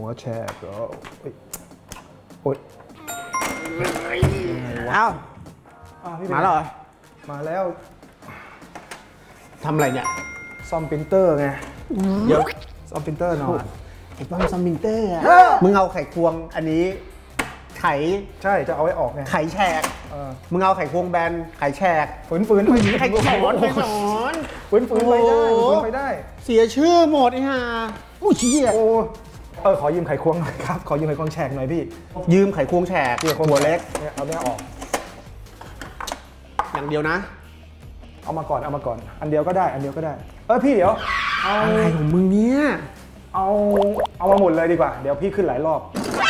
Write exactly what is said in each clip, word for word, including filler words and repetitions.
แชร์ก็โอ๊ยเอ้ามาแล้วมาแล้วทำอะไรเนี่ยซ่อมปรินเตอร์ไงเดี๋ยวซ่อมปรินเตอร์หน่อยไอ้ป้อมซ่อมปรินเตอร์อะมึงเอาไขควงอันนี้ไขใช่จะเอาไว้ออกไงไขแฉกมึงเอาไขควงแบนไขแฉกฝืนฝืนไม่ไขสอนไขสอนฝืนฝืนไปได้ฝืนไปได้เสียชื่อหมดไอ้ห่าอู้เชี่ยโอ้เออขอยืมไขควงหน่อยครับขอยืมไขควงแฉกหน่อยพี่ยืมไขควงแฉกหัวเล็กเนี่ยเอาเนี่ยออกอย่างเดียวนะเอามาก่อนเอามาก่อนอันเดียวก็ได้อันเดียวก็ได้เออพี่เดี๋ยวเอาอะไรของมึงเนี่ยเอาเอามาหมดเลยดีกว่าเดี๋ยวพี่ขึ้นหลายรอบ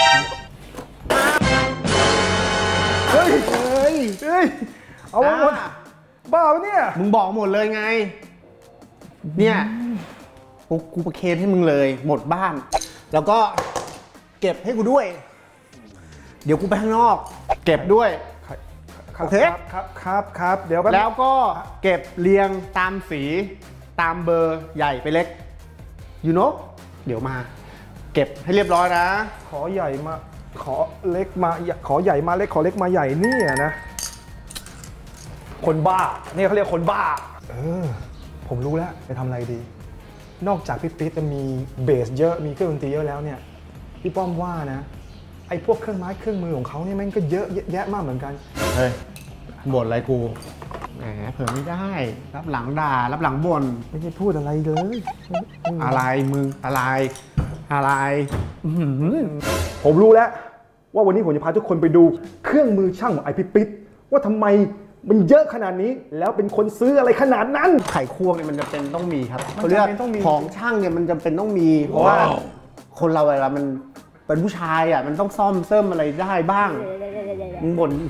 เฮ้ยเฮ้ยเฮ้ยเอามาหมดบ้าปะเนี่ยมึงบอกหมดเลยไงเนี่ยกูกูประเคนให้มึงเลยหมดบ้านแล้วก็เก็บให้กูด้วยเดี๋ยวกูไปข้างนอกเก็บด้วยโอเคครับครับครับเดี๋ยวแล้วก็เก็บเรียงตามสีตามเบอร์ใหญ่ไปเล็กยูโน่เดี๋ยวมาเก็บให้เรียบร้อยนะขอใหญ่มาขอเล็กมาขอใหญ่มาเล็กขอเล็กมาใหญ่นี่นะคนบ้านี่เขาเรียกคนบ้าเออผมรู้แล้วจะทำอะไรดีนอกจากพี่ปิ๊ดจะมีเบสเยอะมีเครื่องดนตรีเยอะแล้วเนี่ยพี่ป้อมว่านะไอ้พวกเครื่องไม้เครื่องมือของเขาเนี่ยแม่งก็เยอะแยะมากเหมือนกันเฮ้ยบ่นอะไรกูแหมเผื่อไม่ได้รับหลังด่ารับหลังบ่นไม่ใช่พูดอะไรเลยอะไรมึงอะไรอะไรผมรู้แล้วว่าวันนี้ผมจะพาทุกคนไปดูเครื่องมือช่างของไอพี่ปิ๊ดว่าทำไมมันเยอะขนาดนี้แล้วเป็นคนซื้ออะไรขนาดนั้นไขควงเนี่ยมันจำเป็นต้องมีครับเขาเรียกของช่างเนี่ยมันจำเป็นต้องมีเพราะว่าคนเราเวลามันเป็นผู้ชายอ่ะมันต้องซ่อมเสริมอะไรได้บ้างมึงบ่น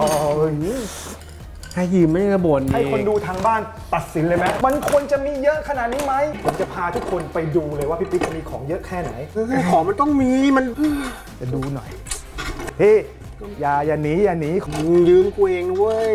ให้ยืมไม่ได้บ่นให้คนดูทางบ้านตัดสินเลยไหมมันควรจะมีเยอะขนาดนี้ไหมผมจะพาทุกคนไปดูเลยว่าพี่ปิ๊กมีของเยอะแค่ไหนของมันต้องมีมันจะดูหน่อยเฮ้อย่าอย่าหนีอย่าหนียืมกูเองเว้ย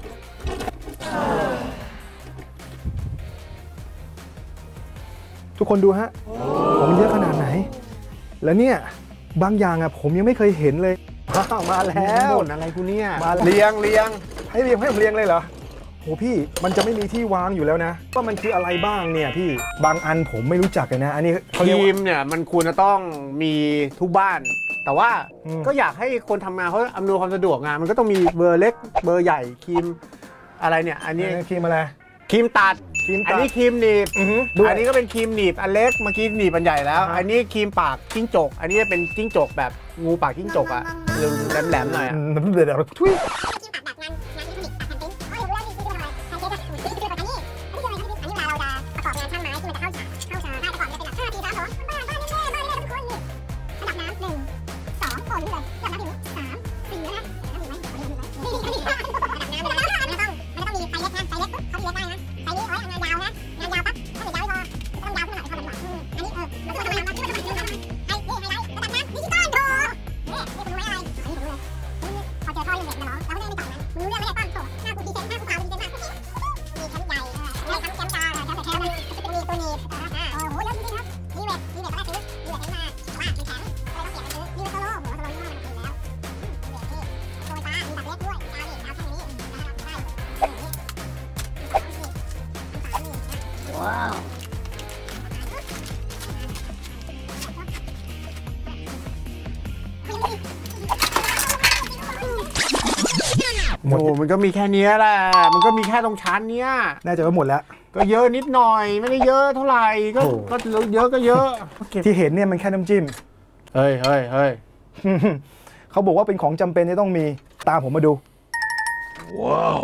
ทุกคนดูฮะของมันเยอะขนาดไหนแล้วเนี่ยบางอย่างอ่ะผมยังไม่เคยเห็นเลยมาแล้วบ่นอะไรกูเนี่ยมาเรียงเรียงให้เรียงให้ผมเรียงเลยเหรอโหพี่มันจะไม่มีที่วางอยู่แล้วนะว่ามันคืออะไรบ้างเนี่ยพี่บางอันผมไม่รู้จักเลยนะอันนี้ครีมเนี่ยมันควรจะต้องมีทุกบ้านแต่ว่าก็อยากให้คนทำงานเขาอำนวยความสะดวกงานมันก็ต้องมีเบอร์เล็กเบอร์ใหญ่ครีมอะไรเนี่ยอันนี้ครีมอะไรครีมตัดอันนี้ครีมหนีบอันนี้ก็เป็นครีมหนีบอันเล็กเมื่อกี้หนีบอันใหญ่แล้วอันนี้ครีมปากจิ้งจกอันนี้เป็นจิ้งจกแบบงูปากจิ้งจกอะแหลมๆหน่อยอะเดี๋ยวเดี๋ยวทุยโอ้มันก็มีแค่นี้แหละมันก็มีแค่ตรงชั้นเนี้ยน่าจะว่าหมดแล้วก็เยอะนิดหน่อยไม่ได้เยอะเท่าไหร่ก็ก็เยอะก็เยอะที่เห็นเนี่ยมันแค่น้ำจิ้มเฮ้ยเฮ้ยเฮ้ยเขาบอกว่าเป็นของจำเป็นที่ต้องมีตามผมมาดูว้าว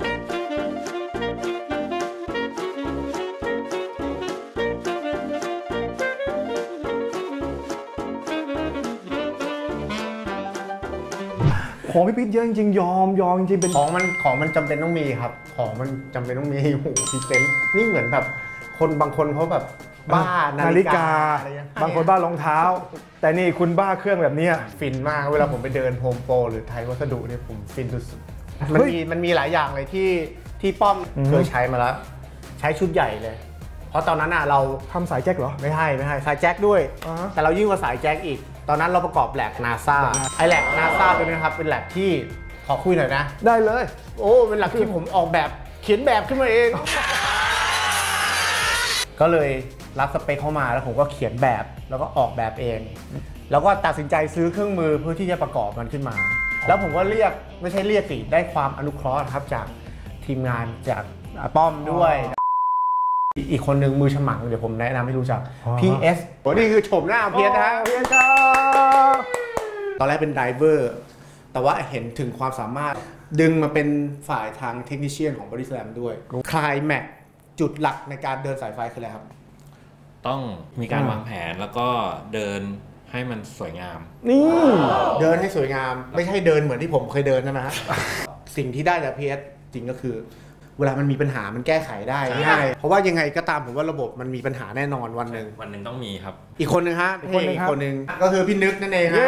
ของพี่ปิ๊ดเยอะจริงๆยอมยอมจริงๆเป็นของมันของมันจำเป็นต้องมีครับของมันจำเป็นต้องมีโอ้โหพรีเซนต์นี่เหมือนแบบคนบางคนเขาแบบบ้านาฬิกาบางคนบ้ารองเท้าแต่นี่คุณบ้าเครื่องแบบนี้ฟินมากเวลาผมไปเดินโฮมโปรหรือไทยวัสดุเนี่ยผมฟินสุดๆมันมีมันมีหลายอย่างเลยที่ที่ป้อมเคยใช้มาแล้วใช้ชุดใหญ่เลยเพราะตอนนั้นอ่ะเราทำสายแจ็คเหรอไม่ใช่ไม่ใช่สายแจ็คด้วยแต่เรายิ่งกว่าสายแจ็คอีกตตอนนั้นเราประกอบแลบนาซาไอแลบนาซาตัวนี้นะครับเป็นแลบที่ขอคุยหน่อยนะได้เลยโอ้เป็นแลบที่ผมออกแบบเขียนแบบขึ้นมาเอง ก็เลยรับสเปคเข้ามาแล้วผมก็เขียนแบบแล้วก็ออกแบบเองแล้วก็ตัดสินใจซื้อเครื่องมือเพื่อที่จะประกอบมันขึ้นมาแล้วผมก็เรียกไม่ใช่เรียกสิได้ความอนุเคราะห์ครับจากทีมงานจากป้อมด้วยอีกคนนึงมือฉมังเดี๋ยวผมแนะนำให้รู้จัก พี เอส โอ้นี่คือโฉมหน้าเพียสนะฮะพี เอส ครับตอนแรกเป็นไดเวอร์แต่ว่าเห็นถึงความสามารถดึงมาเป็นฝ่ายทางเทคนิชเชียนของบริษัทด้วยคลายแม็กจุดหลักในการเดินสายไฟคืออะไรครับต้องมีการวางแผนแล้วก็เดินให้มันสวยงามนี่เดินให้สวยงามไม่ใช่เดินเหมือนที่ผมเคยเดินนะฮะ สิ่งที่ได้จาก พี เอส จริงก็คือเวลามันมีปัญหามันแก้ไขได้ง่ายเพราะว่ายังไงก็ตามผมว่าระบบมันมีปัญหาแน่นอนวันหนึ่งวันหนึ่งต้องมีครับอีกคนหนึ่งฮะอีกคนหนึ่งคนหนึ่งก็คือพี่นึกนั่นเองฮะ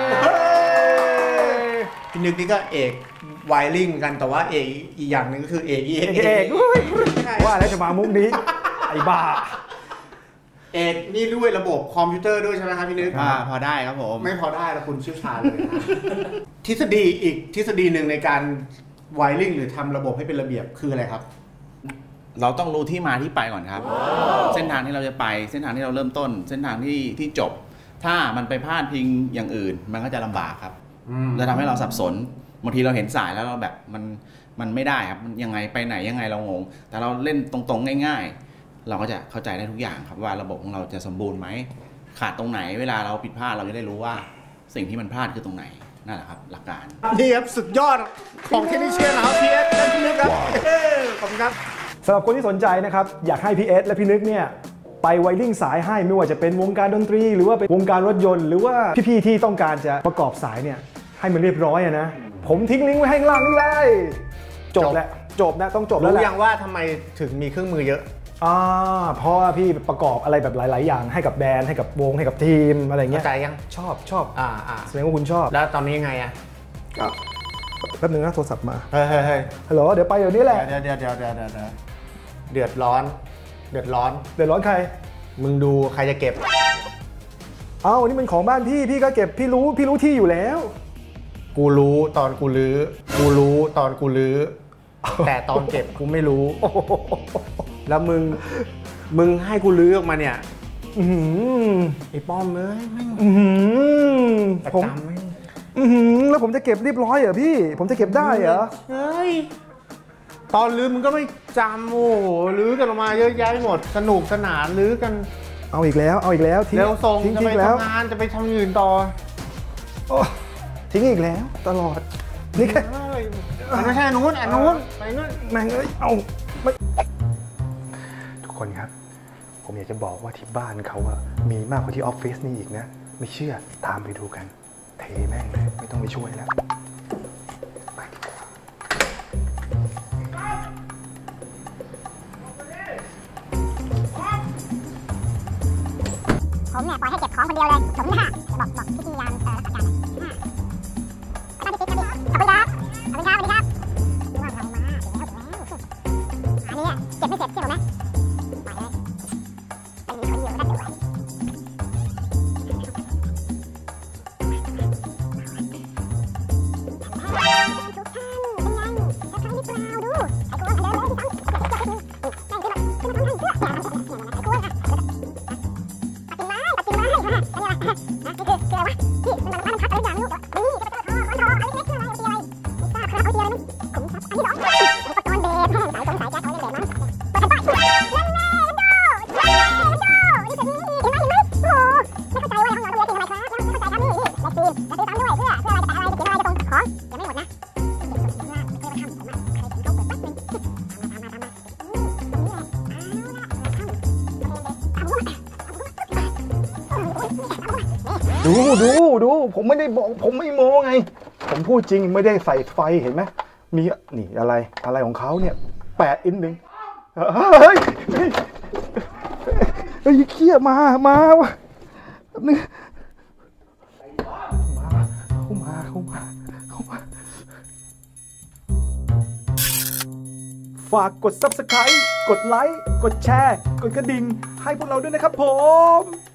พี่นึกนี่ก็เอกไวริ่งกันแต่ว่าเอกอีกอย่างหนึ่งก็คือเอกเอกเอกว่าแล้วจะมามุกนี้ไอ้บ้าเอกนี่ด้วยระบบคอมพิวเตอร์ด้วยใช่ไหมครับพี่นึกอ่าพอได้ครับผมไม่พอได้แล้วคุณเชี่ยวชาญเลยนะทฤษฎีอีกทฤษฎีหนึ่งในการไวริ่งหรือทำระบบให้เป็นระเบียบคืออะไรครับเราต้องรู้ที่มาที่ไปก่อนครับ เส้นทางที่เราจะไปเส้นทางที่เราเริ่มต้นเส้นทางที่ที่จบถ้ามันไปพลาดพิงอย่างอื่นมันก็จะลำบากครับจะทำให้เราสับสนบางทีเราเห็นสายแล้วเราแบบมันมันไม่ได้ครับยังไงไปไหนยังไงเรางงแต่เราเล่นตรงๆง่ายๆเราก็จะเข้าใจได้ทุกอย่างครับว่าระบบของเราจะสมบูรณ์ไหมขาดตรงไหนเวลาเราผิดพลาดเราจะได้รู้ว่าสิ่งที่มันพลาดคือตรงไหนนั่นแหละครับหลักการนี่ครับสุดยอดของเทคนิชเชียนนะครับ พี เอส และพี่นึกครับขอบคุณครับสำหรับคนที่สนใจนะครับอยากให้ พี เอส และพี่นึกเนี่ยไปไวริ่งสายให้ไม่ว่าจะเป็นวงการดนตรีหรือว่าเป็นวงการรถยนต์หรือว่าพี่ๆที่ต้องการจะประกอบสายเนี่ยให้มันเรียบร้อยนะผมทิ้งลิงก์ไว้ให้ข้างล่างนี่เลยจบแล้วจบนะต้องจบแล้วแหละรู้ยังว่าทำไมถึงมีเครื่องมือเยอะอ่าเพราะว่าพี่ประกอบอะไรแบบหลายๆอย่างให้กับแบรนด์ให้กับวงให้กับทีมอะไรเงี้ยใจยังชอบชอบอ่าอ่าแสดงว่าคุณชอบแล้วตอนนี้ยังไงอะแป๊บนึงนะโทรศัพท์มาเฮ้ยเฮ้ยฮัลโหลเดี๋ยวไปเดี๋ยวนี้แหละเดี๋ยวเดี๋ยวเดี๋ยวเดี๋ยวเดี๋ยวเดือดร้อนเดือดร้อนเดือดร้อนใครมึงดูใครจะเก็บเอ้านี่มันของบ้านพี่พี่ก็เก็บพี่รู้พี่รู้ที่อยู่แล้วกูรู้ตอนกูลื้อกูรู้ตอนกูลื้อแต่ตอนเก็บกูไม่รู้แล้วมึงมึงให้กูลื้อออกมาเนี่ยไอ้ป้อมเอ้ยประจำไหมแล้วผมจะเก็บเรียบร้อยเหรอพี่ผมจะเก็บได้เหรอเฮ้ยตอนลื้อมึงก็ไม่จำโอ้โหลื้อกันออกมาเยอะแยะหมดสนุกสนานลื้อกันเอาอีกแล้วเอาอีกแล้วทิ้งแล้วส่งจะไปทำงานจะไปทำอื่นต่อทิ้งอีกแล้วตลอดนี่แค่ไม่ใช่นู้นอันนู้นไปนู้นแม่งเอ้ยเอาไม่ทุกคนครับผมอยากจะบอกว่าที่บ้านเขาอะมีมากกว่าที่ออฟฟิศนี่อีกนะไม่เชื่อตามไปดูกันเทแม่งเลยไม่ต้องไปช่วยแล้วไปดีกว่าผมเนี่ยปล่อยให้เก็บของคนเดียวเลยผมนี่ค่ะบอกบอกพี่ยามเอ่อรักษาการขอบคุณครับขอบคุณครับสวัสดีครับว่าเรามาแล้วแล้วอันนี้เก็บไม่เสร็จใช่ไหมปล่อยเลยมันมีคนอยู่ก็เดี๋ยวไว้ทุกท่านเป็นไงจะทำหรือเปล่าดูไอ้กูว่าเดินเลยที่ตั้งนั่งขึ้นมาขึ้นมาทำนั่งเพื่อไอ้กูว่าตัดกิ่งไม้ตัดกิ่งไม้ค่ะนี่คือคืออะไรวะนี่มันมันพักอะไรอย่างนี้นี่จะไปทอคอนทออะไรเล็กๆอะไรตีอะไรทราบครับเอาตีอะไรมันขุมทรัพย์อันที่สองอุปกรณ์เบสสายสงสายแก๊สเอาเล่นแบบนั้นเปิดกันไปนั่นแน่มันดูนั่นแน่มันดูนี่คือนี่เห็นไหมเห็นไหมโอ้โหไม่เข้าใจว่าห้องนอนเราเรียกอะไรครับไม่เข้าใจครับนี่นี่แล็กซีนจะซื้อตามด้วยเพื่อเพื่ออะไรจะแปะอะไรจะเขียนอะไรจะตรงของยังไม่หมดนะดูดูดูผมไม่ได้บอกผมไม่โม้ไงผมพูดจริงไม่ได้ใส่ไฟเห็นไหมมีนี่อะไรอะไรของเขาเนี่ยแปดอินหนึ่งเฮ้ยเฮ้ยเฮ้ยเขี้ยมามาวะนี่เข้ามาเข้ามาเข้ามาฝากกด ซับสไครบ์ กดไลค์กดแชร์กดกระดิ่งให้พวกเราด้วยนะครับผม